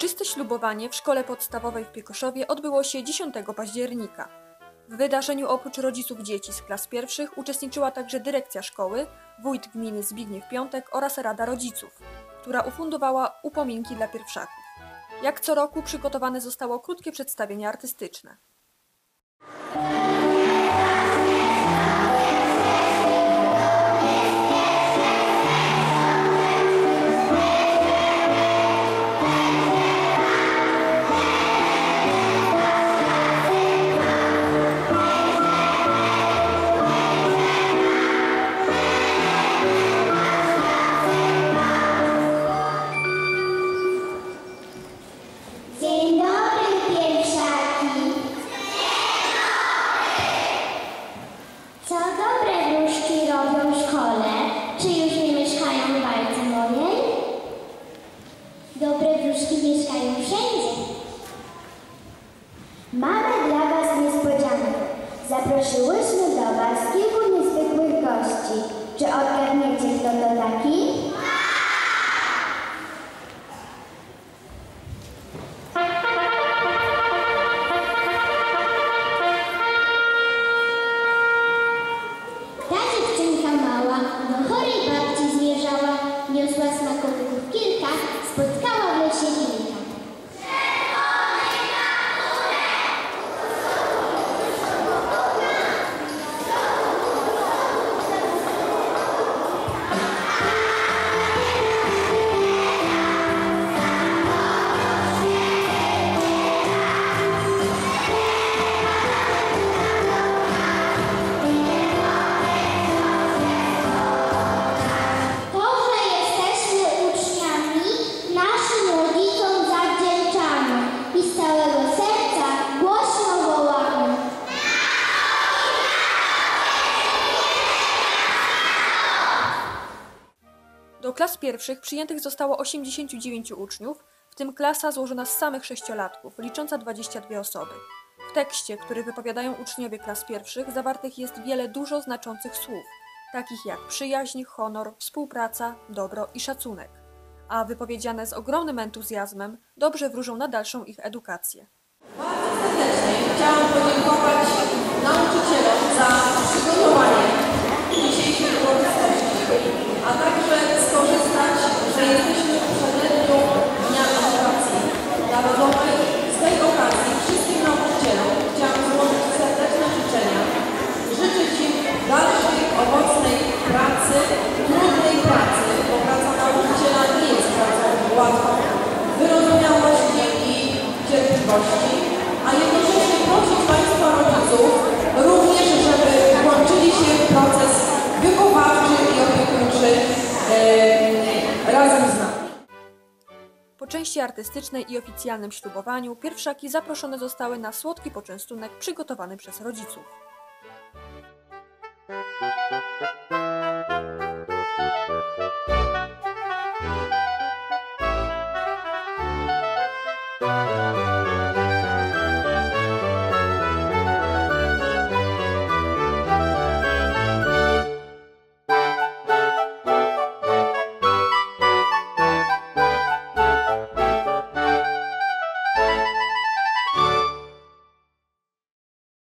Uroczyste ślubowanie w szkole podstawowej w Piekoszowie odbyło się 10 października. W wydarzeniu oprócz rodziców dzieci z klas pierwszych uczestniczyła także dyrekcja szkoły, wójt gminy Zbigniew Piątek oraz Rada Rodziców, która ufundowała upominki dla pierwszaków. Jak co roku przygotowane zostało krótkie przedstawienie artystyczne. Dzień dobry, pierwszaki! Co dobre wróżki robią w szkole? Czy już nie mieszkają w bajce mojej? Dobre wróżki mieszkają wszędzie. Mamy dla was niespodziankę. Zaprosiłyśmy do was kilku niezwykłych gości. Czy odgadniecie, kto to taki? Ta dziewczynka mała do chorej babci zmierzała, niosła smakołyków kilka, spotkała w lesie wilka. To, że jesteśmy uczniami, naszym rodzicom zawdzięczamy i z całego serca głośno wołamy. Do klas pierwszych przyjętych zostało 89 uczniów, w tym klasa złożona z samych sześciolatków, licząca 22 osoby. W tekście, który wypowiadają uczniowie klas pierwszych, zawartych jest wiele dużo znaczących słów, takich jak przyjaźń, honor, współpraca, dobro i szacunek, a wypowiedziane z ogromnym entuzjazmem dobrze wróżą na dalszą ich edukację. Bardzo serdecznie chciałam podziękować nauczycielom za przygotowanie dzisiejszej uroczystości, a także skorzystać, że jesteśmy w przededniu Dnia Edukacji Narodowej. Z tej okazji wszystkim nauczycielom chciałam złożyć serdeczne życzenia, życzyć im dalszej, owocnej pracy, trudnej pracy, bo praca nauczyciela nie jest pracą łatwą, wyrozumiałości i cierpliwości, a jednocześnie prosić Państwa rodziców również, żeby włączyli się w proces wychowawczy i opiekuńczy razem z nami. Po części artystycznej i oficjalnym ślubowaniu pierwszaki zaproszone zostały na słodki poczęstunek przygotowany przez rodziców.